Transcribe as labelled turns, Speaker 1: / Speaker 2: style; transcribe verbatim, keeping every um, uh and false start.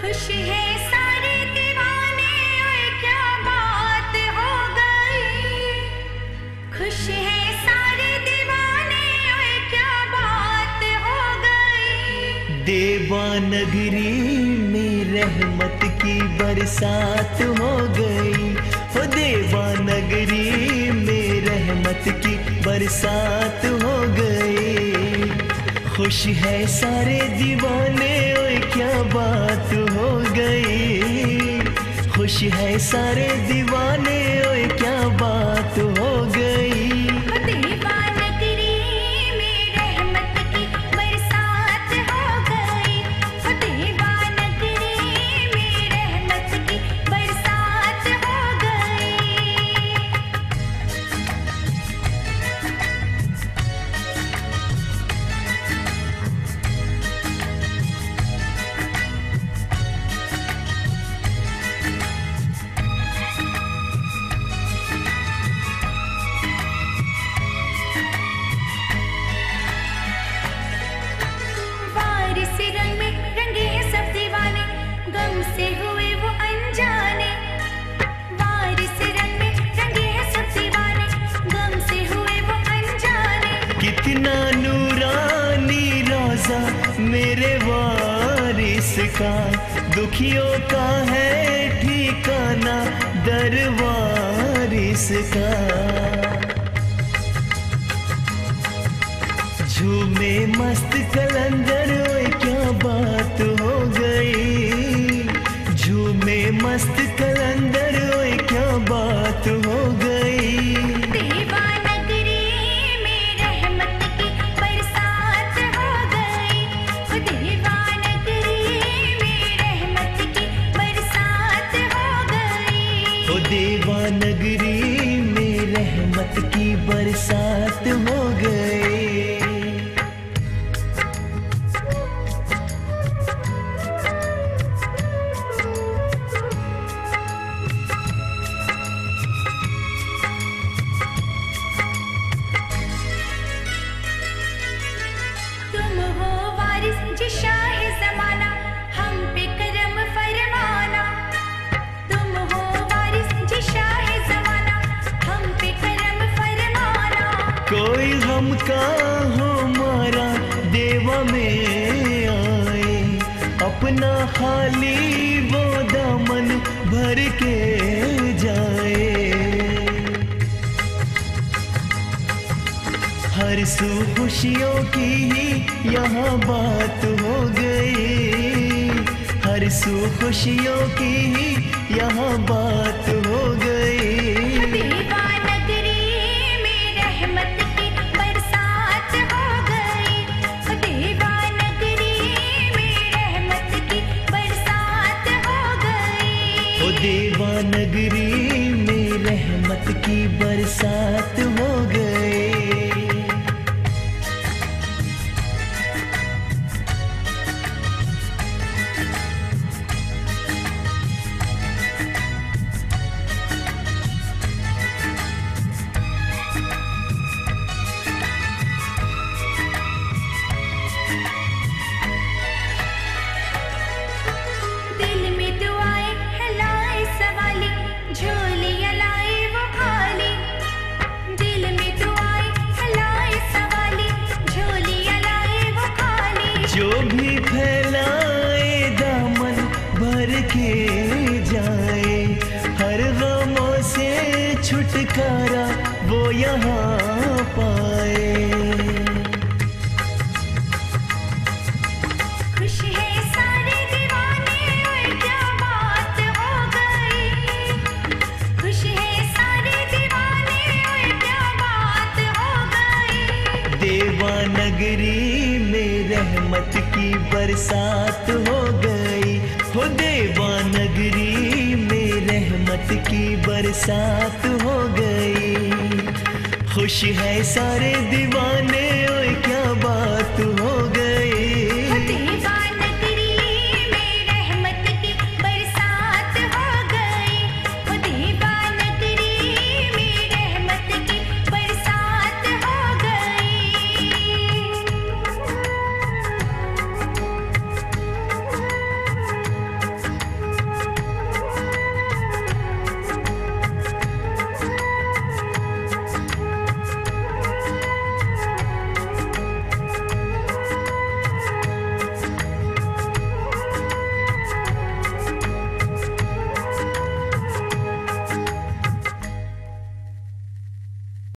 Speaker 1: खुश है सारे दीवाने, ओए क्या बात हो गई। खुश है सारे दीवाने, ओए क्या बात हो गई।
Speaker 2: देवानगरी में रहमत की बरसात हो गई। हो देवानगरी में रहमत की बरसात हो गई। खुश है सारे दीवाने, ओए क्या बात हो गई। खुश है सारे दीवाने, ओए क्या बात हो गई। कितना नूरानी रोज़ा मेरे वारिस का, दुखियों का है ठिकाना दरवारिस का। झूमे मस्त कलंदर, ओए क्या बात हो गई। झूमे मस्त कलंदर, ओए क्या बात हो गई। देवानगरी में रहमत की बरसात हो गई।
Speaker 1: तुम हो वारिस जी शाह ज़माना, हम पे करम फरमाना। तुम हो शाह ज़माना, हम पे करम फरमाना।
Speaker 2: कोई गम का हो मारा देवा में आए, अपना खाली वो दामन भर के जाए। हर सू खुशियों की ही यहाँ बात हो गई। हर सू खुशियों की ही यहाँ बात हो गई।
Speaker 1: देवानगरी में रहमत की बरसात हो गई। देवानगरी में रहमत की बरसात हो गई।
Speaker 2: ओ देवानगरी में रहमत की बरसात हो गई। जो भी फैलाए दामन भर के जाए, हर गमों से छुटकारा वो यहाँ पाए।
Speaker 1: खुश है सारे दीवाने, ओए क्या बात हो गई। खुश है सारे दीवाने, ओए क्या बात हो गई।
Speaker 2: देवानगरी में रहमत की बरसात हो गई। हो देवानगरी में रहमत की बरसात हो गई। खुश है सारे दीवाने, ओए क्या बात हो गई।